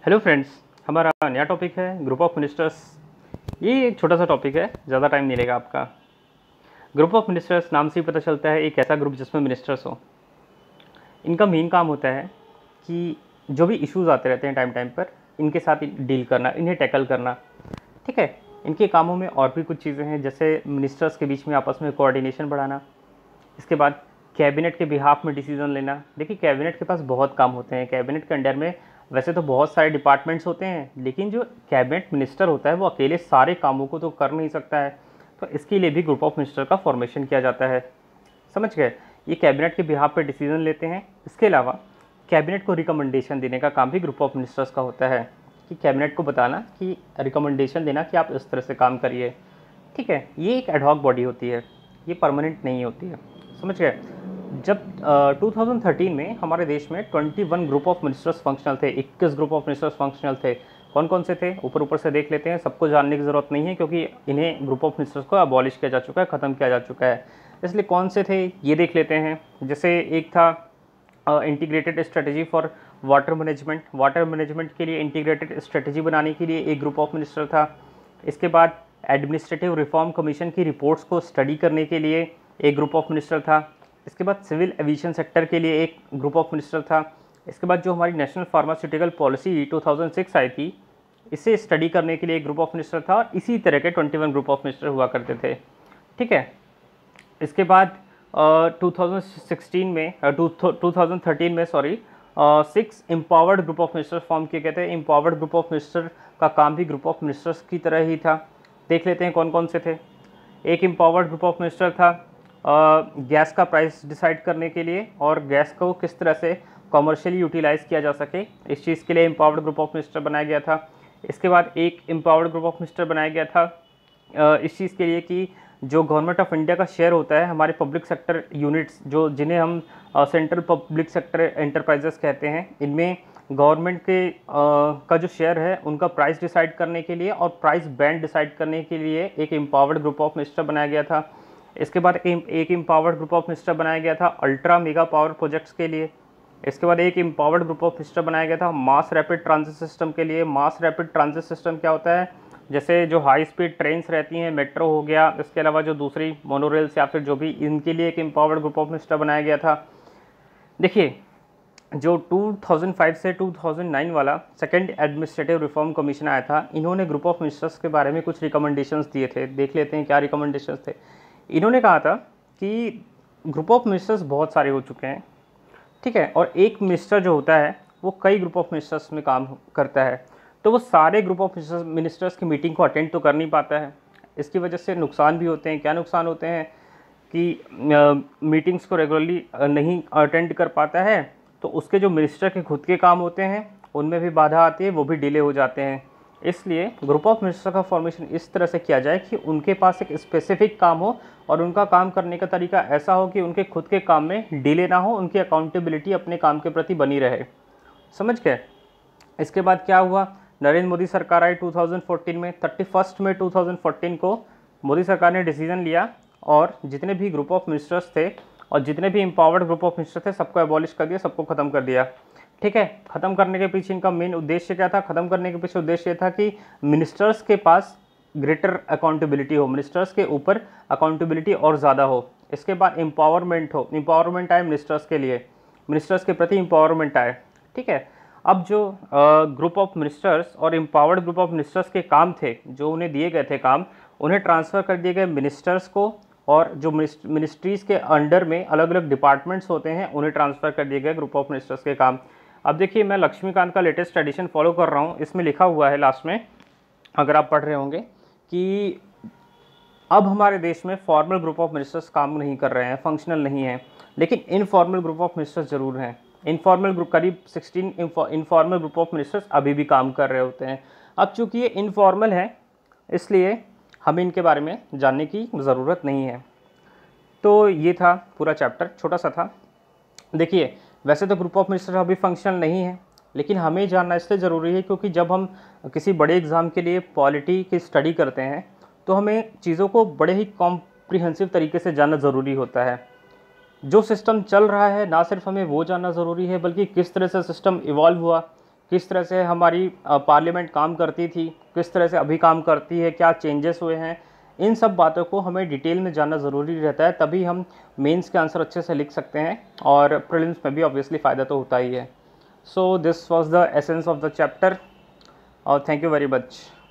Hello friends, हमारा नया topic है ग्रुप ऑफ मिनिस्टर्स। ये एक छोटा सा टॉपिक है, ज़्यादा टाइम नहीं लेगा आपका। ग्रुप ऑफ मिनिस्टर्स नाम से ही पता चलता है एक ऐसा ग्रुप जिसमें मिनिस्टर्स हो। इनका मेन काम होता है कि जो भी इश्यूज़ आते रहते हैं टाइम टाइम पर, इनके साथ डील करना, इन्हें टैकल करना। ठीक है, इनके कामों में और भी कुछ चीज़ें हैं, जैसे मिनिस्टर्स के बीच में आपस में कोऑर्डिनेशन बढ़ाना। इसके बाद कैबिनेट के बिहाफ में डिसीजन लेना। देखिए, कैबिनेट के पास बहुत काम होते हैं। कैबिनेट के अंडर में वैसे तो बहुत सारे डिपार्टमेंट्स होते हैं, लेकिन जो कैबिनेट मिनिस्टर होता है वो अकेले सारे कामों को तो कर नहीं सकता है। तो इसके लिए भी ग्रुप ऑफ मिनिस्टर का फॉर्मेशन किया जाता है। समझ गए? ये कैबिनेट के बिहाफ पे डिसीजन लेते हैं। इसके अलावा कैबिनेट को रिकमेंडेशन देने का काम भी ग्रुप ऑफ मिनिस्टर्स का होता है, कि कैबिनेट को बताना, कि रिकमेंडेशन देना कि आप इस तरह से काम करिए। ठीक है, ये एक एडहॉक बॉडी होती है, ये परमानेंट नहीं होती है। समझ गए? जब 2013 में हमारे देश में 21 ग्रुप ऑफ मिनिस्टर्स फंक्शनल थे, 21 ग्रुप ऑफ मिनिस्टर्स फंक्शनल थे। कौन कौन से थे ऊपर से देख लेते हैं। सबको जानने की ज़रूरत नहीं है, क्योंकि इन्हें ग्रुप ऑफ मिनिस्टर्स को अबॉलिश किया जा चुका है, ख़त्म किया जा चुका है। इसलिए कौन से थे ये देख लेते हैं। जैसे एक था integrated strategy for water management. Water management के लिए इंटीग्रेटेड स्ट्रेटजी बनाने के लिए एक ग्रुप ऑफ मिनिस्टर था। इसके बाद एडमिनिस्ट्रेटिव रिफॉर्म कमीशन की रिपोर्ट्स को स्टडी करने के लिए एक ग्रुप ऑफ मिनिस्टर था। इसके बाद सिविल एविएशन सेक्टर के लिए एक ग्रुप ऑफ मिनिस्टर था। इसके बाद जो हमारी नेशनल फार्मास्यूटिकल पॉलिसी 2006 आई थी, इसे स्टडी करने के लिए एक ग्रुप ऑफ मिनिस्टर था। और इसी तरह के 21 ग्रुप ऑफ मिनिस्टर हुआ करते थे। ठीक है, इसके बाद 2013 में 6 empowered group of minister form किए गए थे। एम्पावर्ड ग्रुप ऑफ मिनिस्टर का काम भी ग्रुप ऑफ मिनिस्टर्स की तरह ही था। देख लेते हैं कौन कौन से थे। एक एम्पावर्ड ग्रुप ऑफ मिनिस्टर था गैस का प्राइस डिसाइड करने के लिए, और गैस को किस तरह से कॉमर्शियली यूटिलाइज़ किया जा सके, इस चीज़ के लिए एम्पावर्ड ग्रुप ऑफ मिनिस्टर बनाया गया था। इसके बाद एक एम्पावर्ड ग्रुप ऑफ मिनिस्टर बनाया गया था इस चीज़ के लिए कि जो गवर्नमेंट ऑफ इंडिया का शेयर होता है, हमारे पब्लिक सेक्टर यूनिट्स जो जिन्हें हम सेंट्रल पब्लिक सेक्टर एंटरप्राइजेस कहते हैं, इनमें गवर्नमेंट के का जो शेयर है उनका प्राइस डिसाइड करने के लिए और प्राइस बैंड डिसाइड करने के लिए एक एम्पावर्ड ग्रुप ऑफ मिनिस्टर बनाया गया था। इसके बाद एक एम्पावर्ड ग्रुप ऑफ मिनिस्टर बनाया गया था अल्ट्रा मेगा पावर प्रोजेक्ट्स के लिए। इसके बाद एक एम्पावर्ड ग्रुप ऑफ मिनिस्टर बनाया गया था मास रैपिड ट्रांजिट सिस्टम के लिए। मास रैपिड ट्रांजिट सिस्टम क्या होता है? जैसे जो हाई स्पीड ट्रेन्स रहती हैं, मेट्रो हो गया, इसके अलावा जो दूसरी मोनोरेल्स या फिर जो भी, इनके लिए एक एम्पावर्ड ग्रुप ऑफ मिनिस्टर बनाया गया था। देखिए, जो 2005 से 2009 वाला सेकेंड एडमिनिस्ट्रेटिव रिफॉर्म कमीशन आया था, इन्होंने ग्रुप ऑफ मिनिस्टर्स के बारे में कुछ रिकमेंडेशंस दिए थे। देख लेते हैं क्या रिकमेंडेशंस थे। इन्होंने कहा था कि ग्रुप ऑफ मिनिस्टर्स बहुत सारे हो चुके हैं, ठीक है, और एक मिनिस्टर जो होता है वो कई ग्रुप ऑफ मिनिस्टर्स में काम करता है, तो वो सारे ग्रुप ऑफ मिनिस्टर्स की मीटिंग को अटेंड तो कर नहीं पाता है। इसकी वजह से नुकसान भी होते हैं। क्या नुकसान होते हैं? कि मीटिंग्स को रेगुलरली नहीं अटेंड कर पाता है, तो उसके जो मिनिस्टर के खुद के काम होते हैं उनमें भी बाधा आती है, वो भी डिले हो जाते हैं। इसलिए ग्रुप ऑफ मिनिस्टर का फॉर्मेशन इस तरह से किया जाए कि उनके पास एक स्पेसिफिक काम हो और उनका काम करने का तरीका ऐसा हो कि उनके खुद के काम में डिले ना हो, उनकी अकाउंटेबिलिटी अपने काम के प्रति बनी रहे। समझ गए? इसके बाद क्या हुआ? नरेंद्र मोदी सरकार आई 2014 में। 31 मई 2014 को मोदी सरकार ने डिसीजन लिया और जितने भी ग्रुप ऑफ मिनिस्टर्स थे और जितने भी एम्पावर्ड ग्रुप ऑफ मिनिस्टर थे, सबको एबॉलिश कर दिया, सबको ख़त्म कर दिया। ठीक है, ख़त्म करने के पीछे इनका मेन उद्देश्य क्या था? ख़त्म करने के पीछे उद्देश्य ये था कि मिनिस्टर्स के पास ग्रेटर अकाउंटेबिलिटी हो, मिनिस्टर्स के ऊपर अकाउंटेबिलिटी और ज़्यादा हो। इसके बाद एम्पावरमेंट हो, एम्पावरमेंट आए मिनिस्टर्स के लिए, मिनिस्टर्स के प्रति एम्पावरमेंट आए। ठीक है, अब जो ग्रुप ऑफ मिनिस्टर्स और एम्पावर्ड ग्रुप ऑफ मिनिस्टर्स के काम थे, जो उन्हें दिए गए थे काम, उन्हें ट्रांसफ़र कर दिए गए मिनिस्टर्स को, और जो मिनिस्ट्रीज़ के अंडर में अलग अलग डिपार्टमेंट्स होते हैं उन्हें ट्रांसफ़र कर दिए गए ग्रुप ऑफ मिनिस्टर्स के काम। अब देखिए, मैं लक्ष्मीकांत का लेटेस्ट एडिशन फॉलो कर रहा हूँ। इसमें लिखा हुआ है लास्ट में, अगर आप पढ़ रहे होंगे, कि अब हमारे देश में फॉर्मल ग्रुप ऑफ मिनिस्टर्स काम नहीं कर रहे हैं, फंक्शनल नहीं है, लेकिन इनफॉर्मल ग्रुप ऑफ मिनिस्टर्स ज़रूर हैं। इनफॉर्मल ग्रुप, करीब 16 इनफॉर्मल ग्रुप ऑफ मिनिस्टर्स अभी भी काम कर रहे होते हैं। अब चूँकि ये इनफॉर्मल है, इसलिए हमें इनके बारे में जानने की ज़रूरत नहीं है। तो ये था पूरा चैप्टर, छोटा सा था। देखिए, वैसे तो ग्रुप ऑफ मिनिस्टर अभी फंक्शनल नहीं है, लेकिन हमें जानना इसलिए ज़रूरी है क्योंकि जब हम किसी बड़े एग्ज़ाम के लिए पॉलिटी की स्टडी करते हैं, तो हमें चीज़ों को बड़े ही कॉम्प्रिहेंसिव तरीके से जानना ज़रूरी होता है। जो सिस्टम चल रहा है, ना सिर्फ हमें वो जानना ज़रूरी है, बल्कि किस तरह से सिस्टम इवॉल्व हुआ, किस तरह से हमारी पार्लियामेंट काम करती थी, किस तरह से अभी काम करती है, क्या चेंजेस हुए हैं, इन सब बातों को हमें डिटेल में जानना ज़रूरी रहता है, तभी हम मेंस के आंसर अच्छे से लिख सकते हैं और प्रीलिम्स में भी ऑब्वियसली फ़ायदा तो होता ही है। So this was the essence of the chapter और थैंक यू वेरी मच।